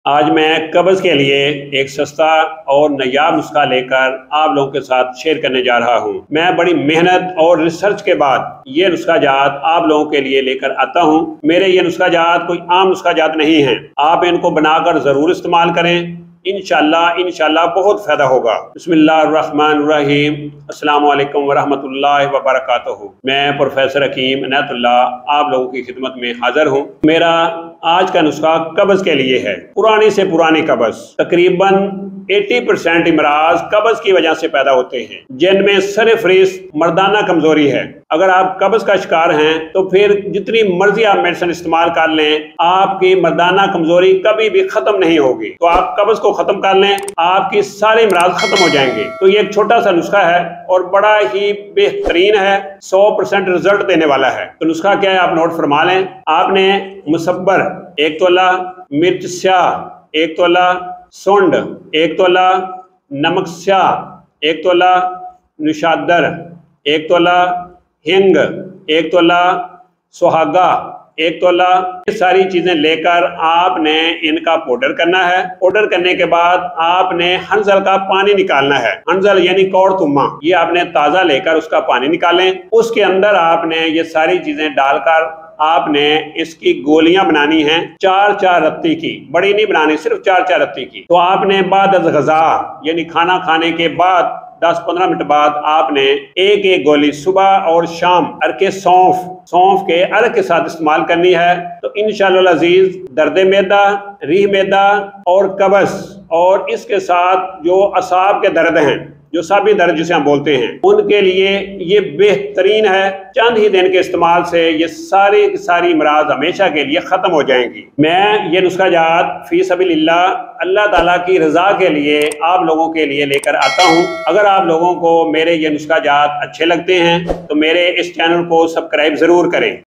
आज मैं कब्ज़ के लिए एक सस्ता और नायाब नुस्खा लेकर आप लोगों के साथ शेयर करने जा रहा हूं। मैं बड़ी मेहनत और रिसर्च के बाद ये नुस्खा जात आप लोगों के लिए लेकर आता हूं। मेरे ये नुस्खा जात कोई आम नुस्खा जात नहीं है। आप इनको बनाकर ज़रूर इस्तेमाल करें। इंशाल्लाह बहुत फ़ायदा होगा। बिस्मिल्लाहिर्रहमानिर्रहीम। अस्सलामु अलैकुम वरहमतुल्लाहि वबरकातुहू। मैं प्रोफेसर हकीम इनायतुल्लाह आप लोगों की खिदमत में हाजिर हूँ। मेरा आज का नुस्खा कब्ज़ के लिए है। पुरानी से पुरानी कब्ज़, तकरीबन 80% इमराज कब्ज़ की वजह से पैदा होते हैं, जिनमें सरफ़हरिस्त मर्दाना कमजोरी है। अगर आप कब्ज़ का शिकार हैं तो फिर जितनी मर्जी आप मेडिसिन इस्तेमाल कर लें, आपकी मर्दाना कमजोरी कभी भी खत्म नहीं होगी। तो आप कब्ज़ को खत्म कर लें, आपकी सारे इमराज खत्म हो जाएंगे। तो ये एक छोटा सा नुस्खा है और बड़ा ही बेहतरीन है, 100% रिजल्ट देने वाला है। तो नुस्खा क्या है, आप नोट फरमा लें। आपने मुसब्बर 1 तोला, मिर्च स्याह 1 तोला, सुंड 1 तोला, नमक स्याह 1 तोला, निशादर 1 तोला, हिंग 1 तोला, सुहागा 1 तोला, ये सारी चीजें लेकर आपने इनका पाउडर करना है। पाउडर करने के बाद आपने हंजल का पानी निकालना है। हंजल यानी कौड़ तुम्मा, ये आपने ताजा लेकर उसका पानी निकालें। उसके अंदर आपने ये सारी चीजें डालकर आपने इसकी गोलियां बनानी हैं, 4-4 रत्ती की, बड़ी नहीं बनानी, सिर्फ 4-4 रत्ती की। तो आपने बाद अज़ ग़ज़ा यानी खाना खाने के बाद 10-15 मिनट बाद आपने एक एक गोली सुबह और शाम अर्के सौंफ के अर्क के साथ इस्तेमाल करनी है। तो इंशाअल्लाह अज़ीज़ दर्द मैदा, रीह मैदा और कब्ज़ और इसके साथ जो असाब के दर्द हैं, जो साबी दर्द जिसे हम बोलते हैं, उनके लिए ये बेहतरीन है। चंद ही दिन के इस्तेमाल से ये सारी की सारी इमराज हमेशा के लिए ख़त्म हो जाएंगी। मैं ये नुस्खा जात फी सबीलिल्लाह अल्लाह ताला की रज़ा के लिए आप लोगों के लिए लेकर आता हूँ। अगर आप लोगों को मेरे ये नुस्खा जात अच्छे लगते हैं तो मेरे इस चैनल को सब्सक्राइब ज़रूर करें।